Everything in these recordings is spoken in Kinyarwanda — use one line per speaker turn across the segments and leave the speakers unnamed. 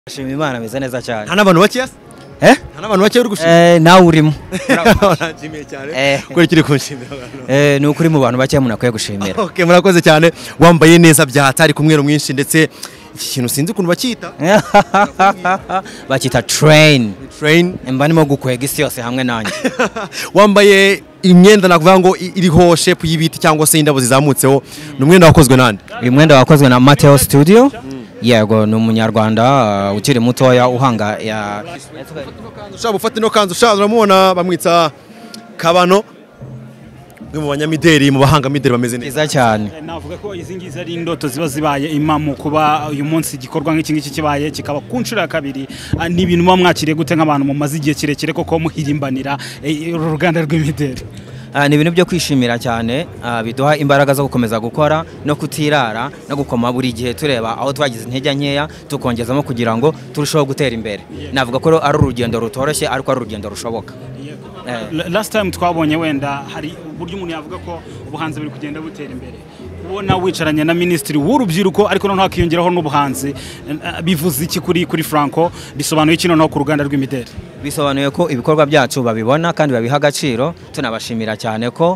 Shima Imana ameze neza cyane.
Nta nabantu bake yase? Nta nabantu bake uri gushima?
Nawe urimo.
Nashimiye cyane. Ko kiri kunshimira abantu.
Ni ukuri mu bantu bake umuntu akwiye gushimira.
Okay, murakoze cyane. Wambaye neza byahatari kumwero mwinshi ndetse iki kintu sinzi kuntu bakita.
Bakita train.
Train.
Mba nimo gukwega isi yose hamwe nanjye.
Wambaye imyenda nakuvuga ngo iriho shape y'ibiti cyangwa se indabo zizamutseho. Ni umwenda wakozwe nande?
Uyu mwenda wakozwe na Mateo Studio. Yego ni umunyarwanda ukiri mutoya uhanga ya
ushaka gufata ino kanzu ushaje uramubona bamwitsa Kabano mu banyamideri mu bahanga mideri bameze
neza cyane.
Navuga ko izi ngizi ari indoto ziba zibaye imamu kuba uyu munsi gikorwa nk'iki ngiki kibaye kikaba kunshura kabiri ni ibintu mu mwakiriye gute nk'abantu mu mazigiye kirekire koko muhirimbanira uruganda rw'imideri.
Ni ibintu byo kwishimira cyane biduha imbaraga zo gukomeza gukora no kutirara no gukoma buri gihe tureba aho twagize intege nkeya tukongezamo kugira ngo turusheho gutera imbere. Navuga ko ari urugendo rutoroshye ariko ari urugendo rushoboka.
Last time twabonye wenda hari uburyo umuntu yavuga ko ubuhanzi buri kugenda butera imbere. Ubona wicaranye na ministry w'urubyiruko ariko noneho hakiyongeraho n'ubuhanzi bivuze iki kuri Franco bisobanuye iki noneho ku ruganda rw'imideri?
Bisobanuye ko ibikorwa byacu babibona kandi babiha agaciro, tunabashimira cyane ko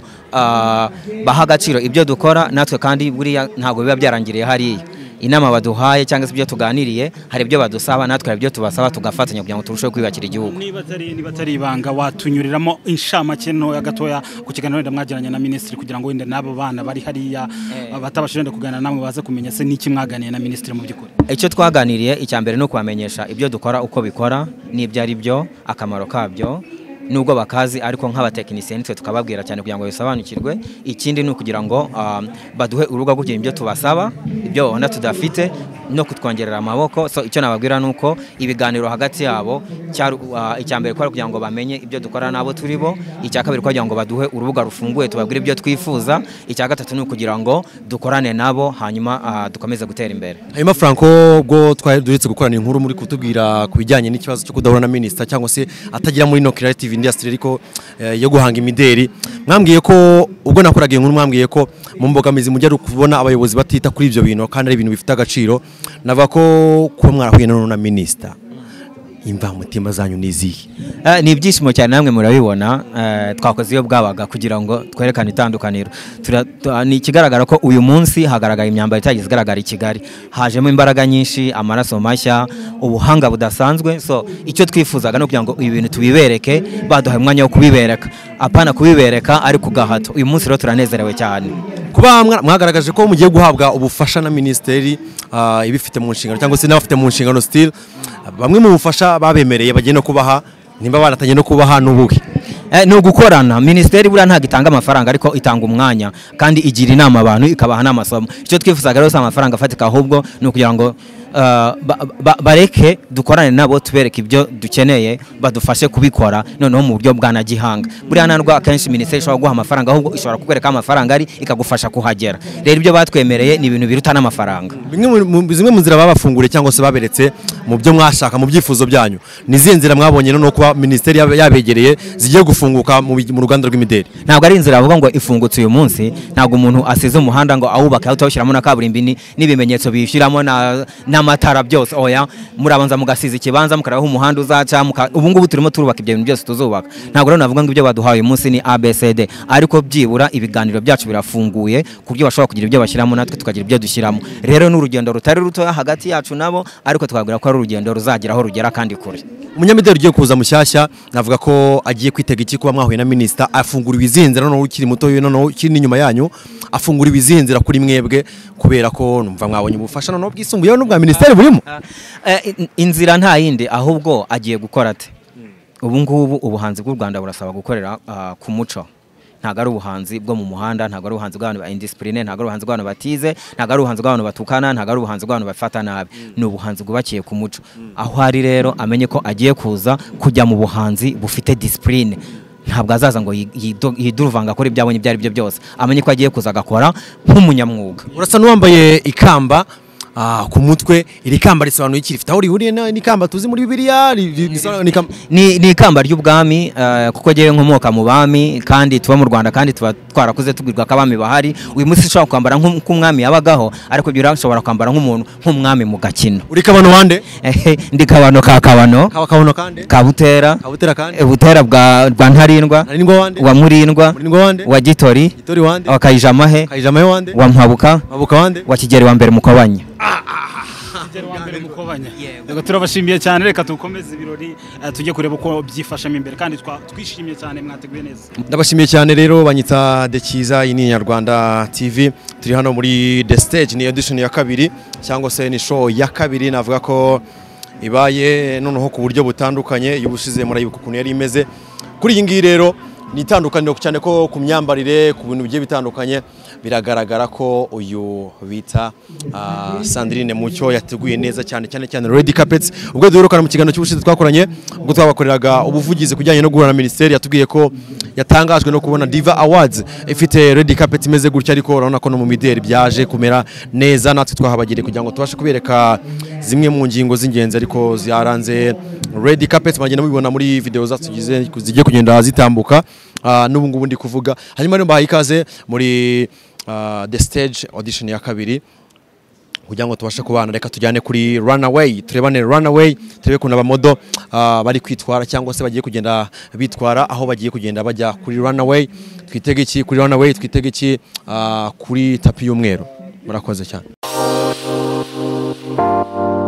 baha agaciro ibyo dukora natwe kandi buriya ntabwo biba byarangiriye hariya. Inama baduhaye cyangwa se ibyo tuganiriye hari ibyo badusaba natwe hari ibyo tubasaba tugafatanya kugira ngo turusheho kwibakira igihugu.
Niba atari ibanga watunyuriramo inshamake no gatoya ku kiganiro wenda mwagiranye na ministry kugira ngo wenda nabo bana bari hariya batabashije kuganira namwe baze kumenya se niki mwaganiye na ministry mu byukuri.
Icyo twaganiriye icyambere no kubamenyesha ibyo dukora uko bikora n'ibyo ari byo akamaro kabyo nubwo bakazi ariko nk'abatekinisiye nitwe tukababwira cyane kugira ngo bisobanukirwe. Ikindi ni ukugira ngo baduhe urubuga rwo kugira ibyo tubasaba ibyo babona tudafite no kutwongerera amaboko. So icyo nababwira nuko ibiganiro hagati yabo icyambere kwa kugira ngo bamenye ibyo dukora nabo turibo, icyakabiri kwa kugira ngo baduhe urubuga rufunguye tubabwire ibyo twifuza, icyagatatu ni ukugira ngo dukorane nabo hanyuma dukomeze gutera imbere.
Hanyuma Franco bwo twari duritse gukorana inkuru muri kutubwira kubijyanye n'ikibazo cyo kudahura na minister cyangwa se atagira muri no creative industry ariko yo guhanga imideri. Mwambwiye ko ubwo nakoraga inkuru mwambwiye ko mu mbogamizi mujya kubona abayobozi batita kuri ibyo bintu kandi ari ibintu bifite agaciro. Navuga ko kuba mwarahuye na minister imva mutima zanyu nizihe?
Ni ibyishimo cyane namwe murabibona. Twakoze iyo bwabaga kugira ngo twerekane itandukaniro. Ni ikigaragara ko uyu munsi hagaragaye imyambaro itagize igaragara i Kigali, hajemo imbaraga nyinshi, amaraso mashya, ubuhanga budasanzwe. So icyo twifuzaga no kugira ngo ibi bintu tubibereke, baduhaye umwanya wo kubibereka, apana kubibereka ari ku gahato. Uyu munsi rero turanezerewe cyane
kuba mwagaragaje ko mugiye guhabwa ubufasha na ministeri ibifite mu nshingano cyangwa se n'abafite mu nshingano still bamwe mu bufasha babemereye bagiye no kubaha nimba baratanye no kubaha n'ubuhe.
No gukorana ministeri bura ntago itanga amafaranga ariko itanga umwanya kandi igira inama abantu ikabaha n'amasomo. Icyo twifuzaga rero amafaranga afatika ahubwo no kugira ngo bareke dukorane nabo tubereke ibyo dukeneye badufashe kubikora noneho mu buryo bwa nagihanga. Buriya nandwa akenshi ministeri ishobora guha amafaranga ahubwo ishobora kukwereka amafaranga ari ikagufasha kuhagera. Rero ibyo batwemereye ni ibintu biruta n'amafaranga.
Zimwe mu nzira babafungure cyangwa se baberetse mu byo mwashaka mu byifuzo byanyu ni izihe nzira mwabonye no kuba ministeri yabegereye zigiye gufunguka mu ruganda rw'imideri?
Ntabwo ari inzira bavuga ngo ifungutse uyu munsi, ntabwo umuntu asize umuhanda ngo awubake aho tawushyiramo na kaburimbi n'ibimenyetso bishyiramo n'amatara byose. Oya, murabanza mugasiza ikibanza mukaraho umuhanda uzaca. Ubu ngubu turimo turubaka ibyo bintu byose tuzubaka. Ntabwo rero navuga ngo ibyo baduhaye uyu munsi ni ABCD ariko byibura ibiganiro byacu birafunguye ku buryo bashobora kugira ibyo bashyiramo natwe tukagira ibyo dushyiramo. Rero n'urugendo rutari ruto hagati yacu nabo ariko twabwira ko ari urugendo ruzageraho rugera kandi kure.
Umunyamideri ugiye kuza mushyashya navuga ko agiye kwitega iki kuba mwahuye na minister afungura ibizinzira no ukiri muto no ukiri inyuma yanyu afungura ibizinzira kuri mwebwe kubera ko numva mwabonye ubufasha no bwisumbuyeho n'ubwa ministeri burimo.
Inzira nta yindi ahubwo agiye gukora ate. Ubu ngubu ubuhanzi bw'u Rwanda burasaba gukorera ku muco. Ntago ari ubuhanzi bwo mu muhanda, ntago ari ubuhanzi bw'abantu ba indiscipline, ntago ari ubuhanzi bw'abantu batize, ntago ari ubuhanzi bw'abantu batukana, ntago ari ubuhanzi bw'abantu bafata nabi. Ni ubuhanzi bwubakiye ku muco. Aho ari rero amenye ko agiye kuza kujya mu buhanzi bufite discipline. Ntabwo azaza ngo yiduruvanga kuri ibyabonye ibyo ari byo byose. Amenye ko agiye kuza agakora nk'umunyamwuga.
Urasa n'uwambaye ikamba ku mutwe iri kamba risobanuye iki rifite aho rihuriye n'ikamba tuzi muri Bibiliya
ni ikamba ry'ubwami kuko ngewe nkomoka mu bami kandi tuba mu Rwanda kandi tuba twarakuze tubwirwa ko abami bahari uyu munsi ushobora kwambara nk'umwami yabagaho ariko byo urashobora kwambara nk'umwami mu gakino.
Uri Kabano wande?
Ndi Kabano ka Kabano.
Kabano kande?
Kabutera.
Kabutera kande?
Butera bwa Ntarindwa.
Ntarindwa wande?
Wa Murindwa.
Murindwa wande?
Wa Gitori.
Gitori wande?
Wa Kayijamahe.
Kayijamahe wande?
Wa Mpabuka.
Mpabuka wande?
Wa Kigeri wa mbere Mukobanya.
Yego turabashimiye cyane reka tukomeze ibirori tujye kureba uko byifashamo imbere kandi twishimiye cyane mwateguye neza.
Ndabashimiye cyane rero banyita Dekiza ini Nyarwanda TV turi hano muri The Stage ni edition ya kabiri cyangwa se ni show ya kabiri navuga ko ibaye noneho ku buryo butandukanye y'ubushize murayibuka ukuntu yari imeze kuri iyi ngiyi rero ni itandukaniro cyane ko ku myambarire ku bintu bigiye bitandukanye biragaragara ko uyu bita Sandrine Mucyo yateguye neza cyane Red Carpets ubwo duherukana mu kiganiro cy'ubushize twakoranye ubwo twabakoreraga ubuvugizi kujyanye no guhura na ministeri yatubwiye ko yatangajwe no kubona Diva Awards ifite Red Carpet imeze gutya ariko urabona ko no mu mideli byaje kumera neza natwe twahabagire kugira ngo tubashe kubereka zimwe mu ngingo z'ingenzi ariko ziaranze Red Carpet bagenda mubibona muri video zacu zigiye kugenda zitambuka n'ubu ngubu ndi kuvuga hanyuma rero mbahaye ikaze muri The Stage audition ya kabiri kugira ngo tubashe kubana reka tujyane kuri Runaway turebane Runaway turebe kuna abamodo bari kwitwara cyangwa se bagiye kugenda bitwara aho bagiye kugenda bajya kuri Runaway twitege iki kuri Runaway twitege iki kuri tapi y'umweru murakoze cyane.